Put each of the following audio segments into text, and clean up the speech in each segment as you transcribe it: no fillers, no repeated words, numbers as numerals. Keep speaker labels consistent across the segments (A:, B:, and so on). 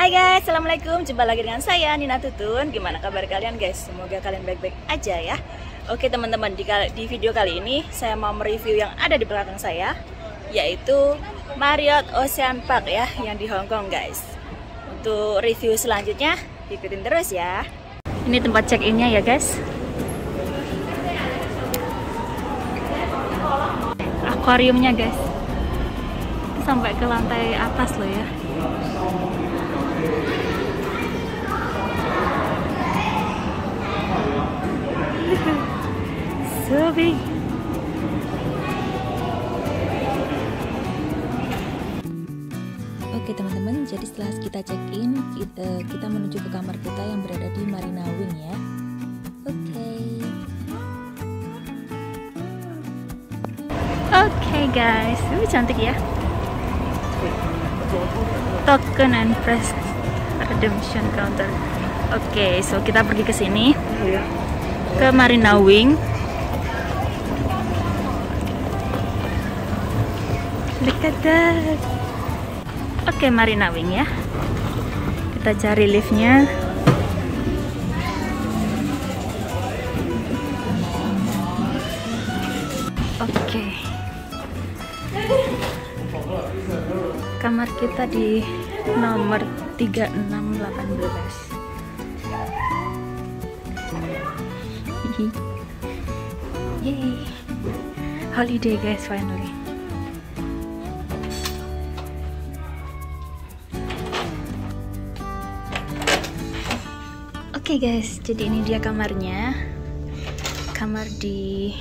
A: Hai guys, assalamualaikum. Jumpa lagi dengan saya Nina Tutun. Gimana kabar kalian guys? Semoga kalian baik-baik aja ya. Oke teman-teman, di video kali ini saya mau mereview yang ada di belakang saya, yaitu Marriott Ocean Park ya, yang di Hong Kong guys. Untuk review selanjutnya ikutin terus ya. Ini tempat check-innya ya guys. Akuariumnya guys, sampai ke lantai atas loh ya. So big. Oke teman-teman, jadi setelah kita check-in, kita menuju ke kamar kita yang berada di Marina Wing ya. Oke guys, ini cantik ya. Token and press redemption counter. Oke, so kita pergi ke sini, ke Marina Wing. Look at that. Oke, Marina Wing ya. Kita cari liftnya. Oke. Kamar kita di nomor 3618. Yay. Holiday guys, finally. Oke guys, jadi ini dia kamarnya. Kamar di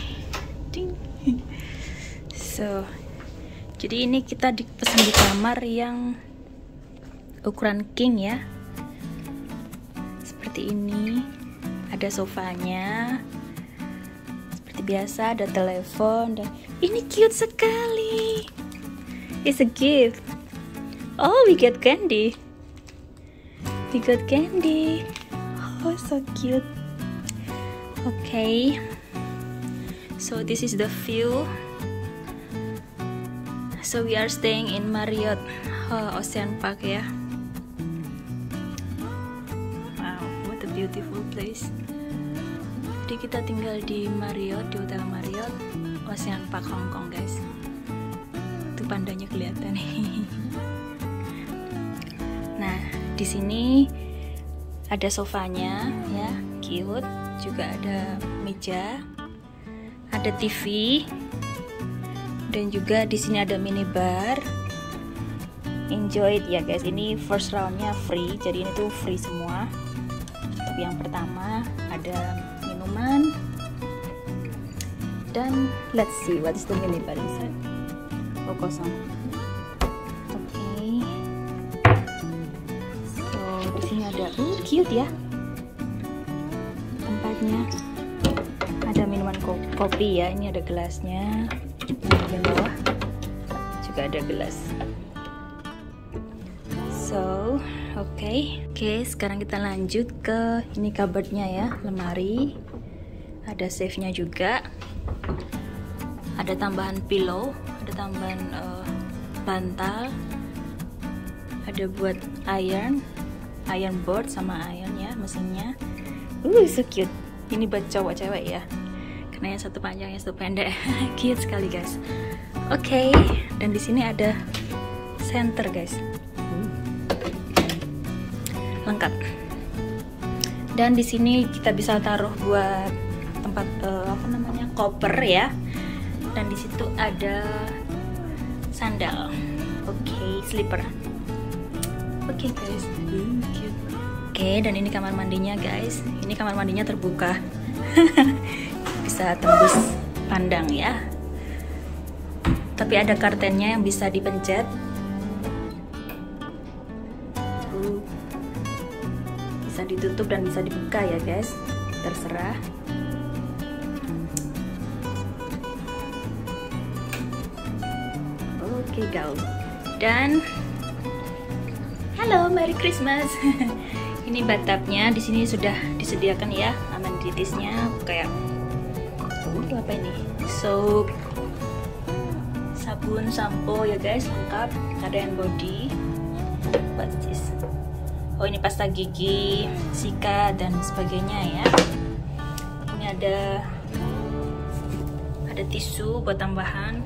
A: So, jadi ini kita dipesan di kamar yang ukuran king ya. Seperti ini. Ada sofanya. Seperti biasa ada telepon dan ini cute sekali. It's a gift. Oh, we get candy. We got candy. Oh, so cute. Okay. So this is the view. So we are staying in Marriott Ocean Park ya. Wow, what a beautiful place. Jadi kita tinggal di Marriott, di Hotel Marriott Ocean Park Hong Kong guys. Itu pandanya kelihatan nih. Nah, di sini ada sofanya ya, cute. Juga ada meja, ada TV, dan juga di sini ada minibar. Enjoy it ya guys. Ini first roundnya free, jadi ini tuh free semua. Tapi yang pertama ada minuman. Dan let's see what is the minibar inside. Oh, kosong. Oke. So di sini ada cute ya tempatnya. Ada minuman kopi ya. Ini ada gelasnya. Di bawah juga ada gelas. So, oke, sekarang kita lanjut ke ini cupboardnya ya, lemari. Ada safe-nya juga. Ada tambahan pillow, ada tambahan bantal. Ada buat iron board sama iron ya, mesinnya. So cute. Ini buat cowok-cewek ya. Karena yang satu panjang, yang satu pendek. Cute sekali guys. Oke, dan di sini ada center guys. Lengkap. Dan di sini kita bisa taruh buat tempat koper ya. Dan di situ ada sandal. Slipper. Guys. Cute. Dan ini kamar mandinya guys. Ini kamar mandinya terbuka. Bisa tembus pandang ya. Tapi ada kartennya yang bisa dipencet. Bisa ditutup dan bisa dibuka ya guys. Terserah. Oke, go. Dan halo, Merry Christmas. Ini bathtubnya di sini sudah disediakan ya, amenities-nya kayak apa ini? Soap, sabun, sampo ya guys, lengkap. Ada hand body. What's this? Oh, ini pasta gigi, sikat dan sebagainya ya. Ini ada tisu buat tambahan.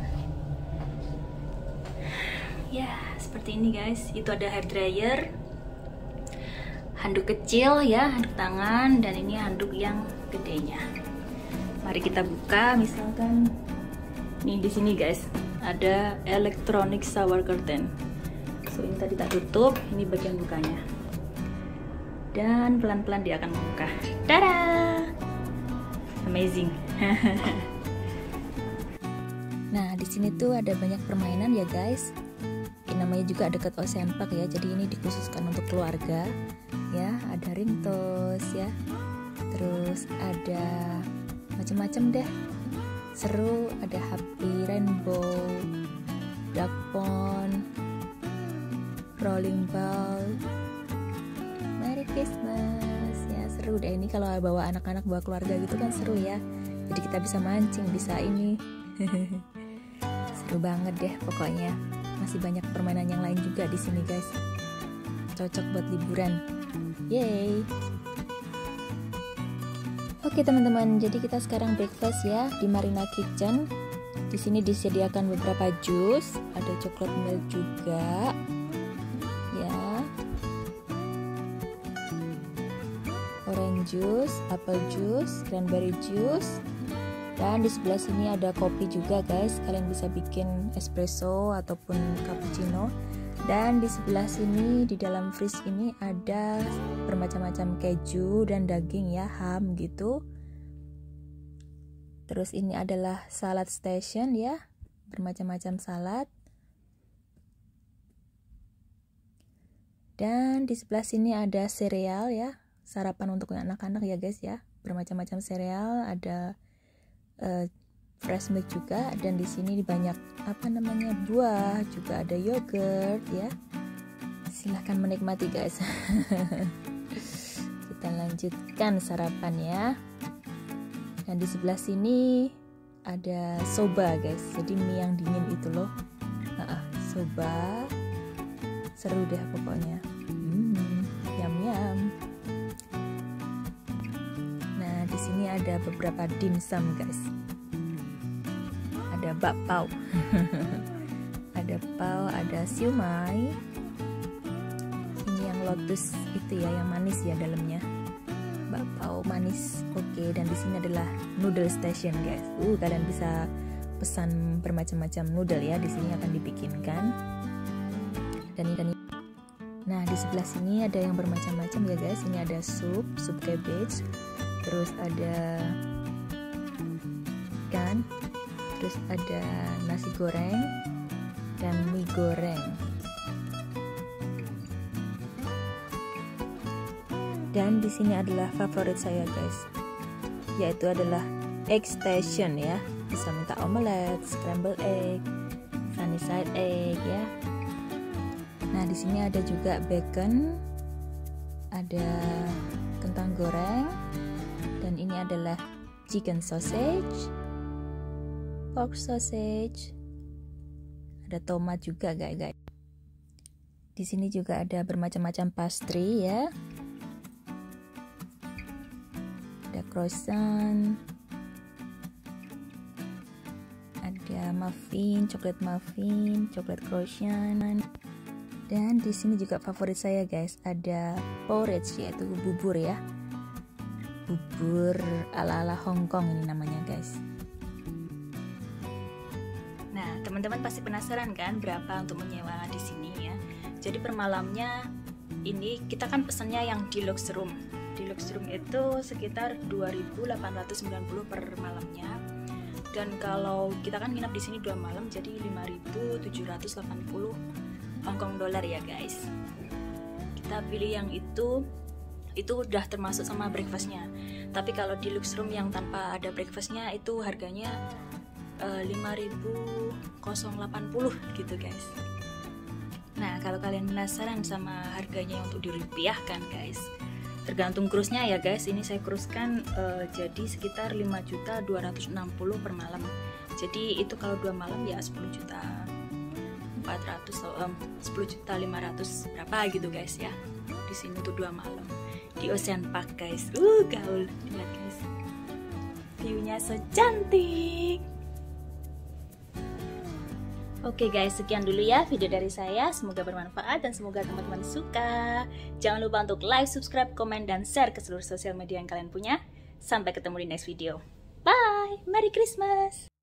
A: Ya, seperti ini guys. Itu ada hair dryer, handuk kecil ya, handuk tangan, dan ini handuk yang gedenya. Mari kita buka. Misalkan ini di sini guys, ada electronic shower curtain. So ini tadi tak tutup, ini bagian bukanya. Dan pelan-pelan dia akan membuka. Tada! Amazing. Nah, di sini tuh ada banyak permainan ya guys. Ini namanya juga dekat Ocean Park ya. Jadi ini dikhususkan untuk keluarga. Ya, ada ring toss ya. Terus ada macam-macam deh. Seru, ada Happy Rainbow, Duck Pond, Rolling Ball. Merry Christmas. Ya, seru deh ini kalau bawa anak-anak, bawa keluarga gitu kan seru ya. Jadi kita bisa mancing, bisa ini. Seru banget deh pokoknya. Masih banyak permainan yang lain juga di sini guys. Cocok buat liburan. Yeay. Oke teman-teman, jadi kita sekarang breakfast ya di Marina Kitchen. Di sini disediakan beberapa jus, ada coklat milk juga. Ya. Orange juice, apple juice, cranberry juice. Dan di sebelah sini ada kopi juga guys. Kalian bisa bikin espresso ataupun cappuccino. Dan di sebelah sini di dalam fridge ini ada bermacam-macam keju dan daging ya, ham gitu. Terus ini adalah salad station ya, bermacam-macam salad. Dan di sebelah sini ada sereal ya, sarapan untuk anak-anak ya guys ya. Bermacam-macam sereal, ada fresh milk juga, dan di sini banyak buah, juga ada yogurt ya. Silahkan menikmati guys. Kita lanjutkan sarapan ya. Dan di sebelah sini ada soba guys, jadi mie yang dingin itu loh. Soba seru deh pokoknya. Yum yum. Di sini ada beberapa dimsum guys. Ada bakpao. Ada pao, ada siumai. Ini yang lotus itu ya, yang manis ya dalamnya. Bakpao manis. Oke, dan di sini adalah noodle station guys. Kalian bisa pesan bermacam-macam noodle ya, di sini akan dibikinkan. Dan nah, di sebelah sini ada yang bermacam-macam ya guys. Ini ada sup cabbage. Terus ada ikan, terus ada nasi goreng dan mie goreng. Dan di sini adalah favorit saya guys, yaitu adalah egg station ya. Bisa minta omelet, scrambled egg, sunny side egg ya. Nah, di sini ada juga bacon, ada kentang goreng. Dan ini adalah chicken sausage, pork sausage, ada tomat juga guys. Di sini juga ada bermacam-macam pastry ya, ada croissant, ada muffin, coklat croissant. Dan di sini juga favorit saya guys, ada porridge yaitu bubur ya. Bubur ala-ala Hong Kong ini namanya guys. Nah, teman-teman pasti penasaran kan berapa untuk menyewa di sini ya. Jadi per malamnya ini kita kan pesannya yang deluxe room. Deluxe room itu sekitar 2.890 per malamnya. Dan kalau kita kan nginap di sini 2 malam jadi 5.780 Hong Kong dollar ya guys. Kita pilih yang itu udah termasuk sama breakfastnya. Tapi kalau deluxe room yang tanpa ada breakfastnya itu harganya 5.080 gitu guys. Nah, kalau kalian penasaran sama harganya untuk dirupiahkan guys, tergantung cruise-nya ya guys. Ini saya cruise-kan jadi sekitar 5.260 per malam. Jadi itu kalau 2 malam ya 10.400 10.500 berapa gitu guys ya. di sini untuk 2 malam di Ocean Park guys. Gaul, lihat guys, view-nya so cantik. Oke guys, sekian dulu ya video dari saya. Semoga bermanfaat dan semoga teman-teman suka. Jangan lupa untuk like, subscribe, komen, dan share ke seluruh sosial media yang kalian punya. Sampai ketemu di next video. Bye, Merry Christmas.